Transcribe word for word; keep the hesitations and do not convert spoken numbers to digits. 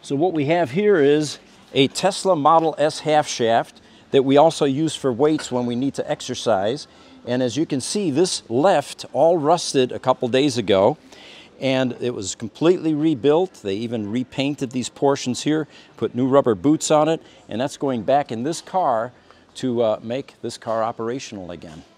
So what we have here is a Tesla Model S half shaft that we also use for weights when we need to exercise. And as you can see, this left all rusted a couple days ago, and it was completely rebuilt. They even repainted these portions here, put new rubber boots on it, and that's going back in this car to uh, make this car operational again.